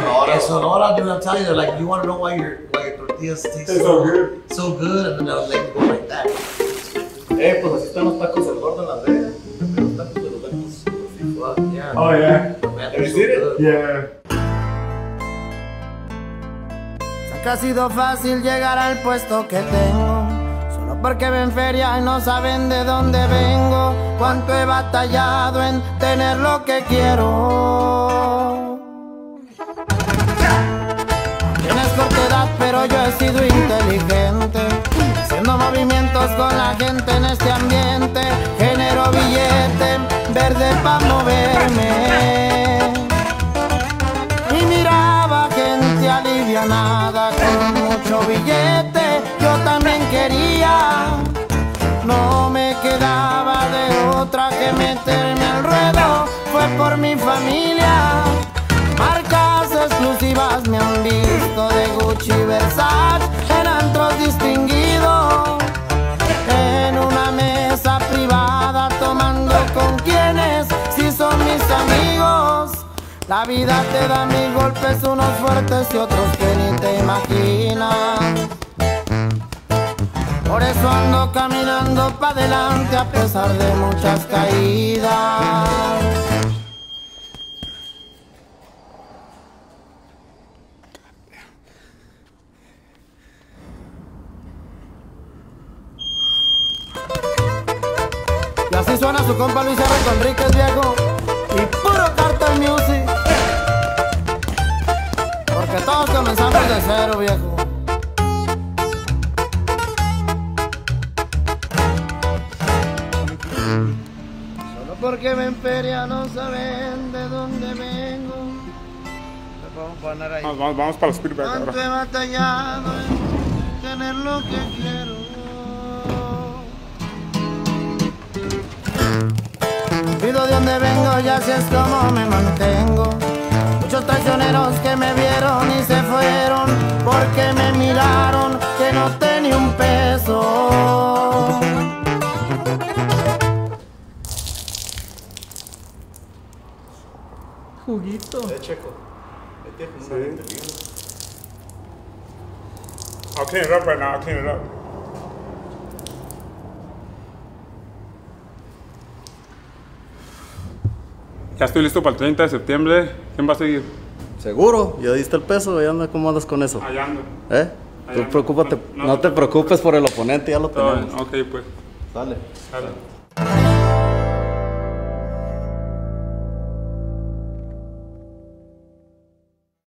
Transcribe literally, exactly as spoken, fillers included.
Sonora. In Sonora, dude, I'm telling you, like, you want to know why your why your tortillas taste It's so, so good. so good, and then they'll like go like that. Eh, pues así están los tacos del gordo en Las Vegas. Los tacos de los tacos. Fuck, yeah. Oh, yeah. Man, Have they're you so seen it? good. Yeah. Que ha sido fácil llegar al puesto que tengo, solo porque ven feria y no saben de dónde vengo. Cuánto he batallado en tener lo que quiero. Tienes corta edad, pero yo he sido inteligente, haciendo movimientos con la gente en este ambiente. Genero billete verde pa' moverme. Y miraba gente alivianada con mucho billete, yo también quería. No me quedaba de otra que meterme al ruedo, fue por mi familia. Marcas exclusivas me han visto de Gucci y Versace, en antros distinguidos, en una mesa privada tomando con quienes sí son mis amigos. La vida te da mil golpes, unos fuertes y otros que ni te imaginas. Por eso ando caminando pa' adelante a pesar de muchas caídas. Y así suena su compa Luis R. Conríquez, viejo. Y puro Cartel Music. Porque todos comenzamos de cero, viejo. Solo porque ven feria no saben de dónde vengo. Le podemos poner ahí. Vamos, vamos para los feedback ahora. Cuánto he batallado en tener lo que quiero. Pido de dónde vengo, ya así es como me mantengo. Muchos traicioneros que me vieron y se fueron porque me miraron que no tenía un peso. Juguito. Eh, Checo. Vete con una gente libre. I'll clean it up right now. I'll clean it up. Ya estoy listo para el treinta de septiembre. ¿Quién va a seguir? ¿Seguro? ¿Ya diste el peso? ¿Ya anda? ¿Cómo andas con eso? Allá ando. ¿Eh? Allá Tú ando. preocúpate, No, no, no te preocupes por el oponente, ya lo Todo tenemos. bien. Ok, pues. Dale. Dale.